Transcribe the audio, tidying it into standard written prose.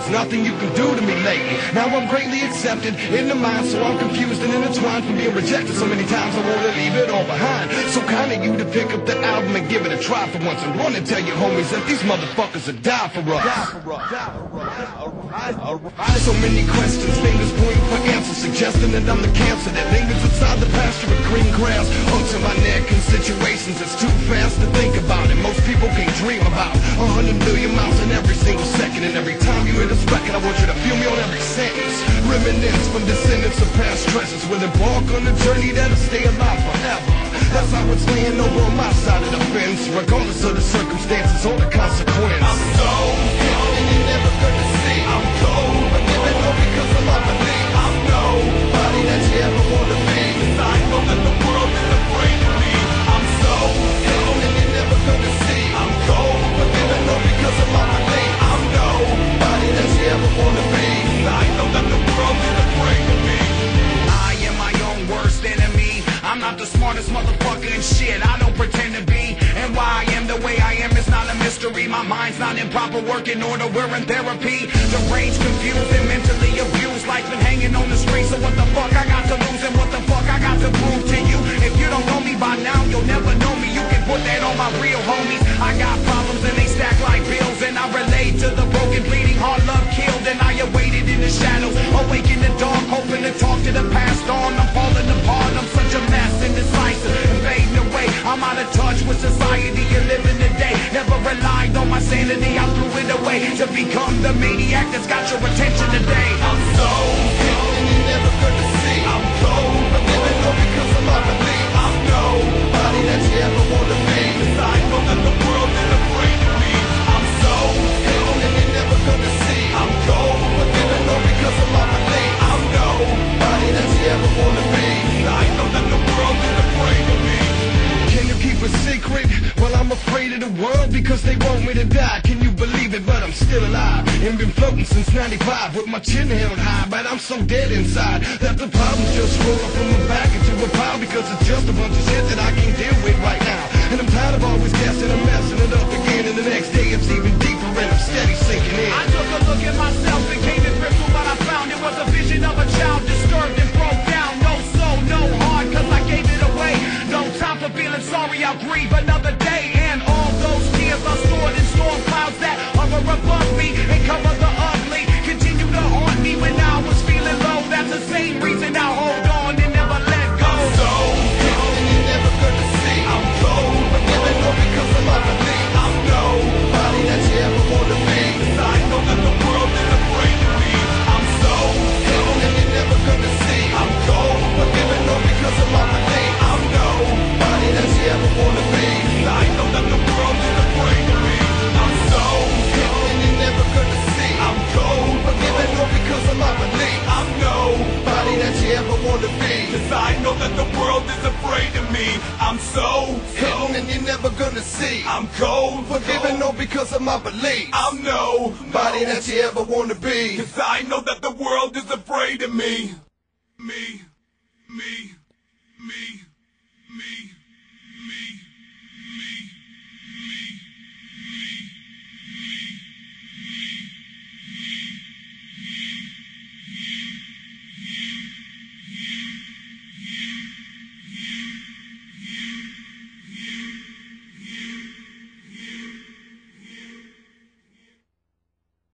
there's nothing you can do to me lately. Now I'm greatly accepted in the mind, so I'm confused and intertwined from being rejected so many times. I wanna leave it all behind. So kind of you to pick up the album and give it a try for once, and run and tell your homies that these motherfuckers will die for us. So many questions, fingers pointing for answers, suggesting that I'm the cancer that lingers inside the pasture of green grass. Hung to my neck in situations that's too fast to think about, and most people can't dream about. 100 million miles in every single second, and every time you hit a record, I want you to feel me on every sentence. Reminisce from descendants of past stresses, will embark on a journey that'll stay alive forever. That's how it's laying over on my side of the fence, regardless of the circumstances or the consequence. I'm so young and you're never gonna see. I'm cold, but never know because of my belief. I'm nobody that you ever wanna be, 'cause I know that the world is afraid of me. I'm so young and you're never gonna see. I'm cold, but never know because of my belief. I'm nobody that you ever wanna be, 'cause I know that the world is afraid of me. I am my own worst enemy. I'm not the smartest motherfucker in shit, I don't pretend to be. And why I am the way I am is not a mystery. My mind's not in proper working order, we're in therapy. Deranged, confused, and mentally abused. Life been hanging on the street, so what the fuck I got to lose and what the fuck I got to prove to you? If you don't know me by now, you'll never know me. You can put that on my real homies. I got problems and they stack like bills, and I relate to the broken, bleeding heart, love killed. And I awaited in the shadows, awake in the dark, hoping to talk to the past on. I'm falling apart, I'm such a mess, indecisive and fading away. I'm out of touch with society and living today. Never relied on my sanity, I threw it away to become the maniac that's got your attention today. I'm so young and you're never gonna see. I'm cold, but never know because of my belief. I'm nobody that you ever wanna be, 'cause I know that the world is afraid of me. I'm so young and you're never gonna see. I'm cold, but never know because of my belief. I'm nobody that you ever wanna be, 'cause I know that the world is afraid of me. Can you keep a secret? Well, I'm afraid of the world because they want me to die. Can you believe it? But I'm still alive and been floating since 95 with my chin held high. But I'm so dead inside that the problems just roll up from my back into a pile, because it's just a bunch of shit that I can't deal with right now. And I'm tired of always guessing and messing it up again, and the next day it's even deeper and I'm steady sinking in. I took a look at myself and came to grips with what I found. It was a vision of a child disturbed and broke down. No soul, no heart, 'cause I gave it away. No time for feeling sorry, I'll grieve another day. And all those tears are stored in storm clouds that hover above me and cover the ugly. Continue to haunt me when I was feeling low. That's the same reason I hold on and never let go. I'm so young and you're never gonna see. I'm cold, but never know because of my belief. I'm nobody that you ever wanna be, 'cause I know that the world is afraid of me. I'm so young and you're never gonna see. I'm cold, but never know because of my belief. I'm nobody that you ever wanna be, 'cause I know that the world is afraid of me. I'm so young and you're never gonna see. I'm cold, but never know because of my belief. I'm nobody that you ever wanna be, 'cause I know that the world is afraid of me. I'm so young and you're never gonna see. I'm cold, but never know because of my belief. I'm nobody that you ever wanna be, 'cause I know that the world is afraid of me. Me, me, me, me.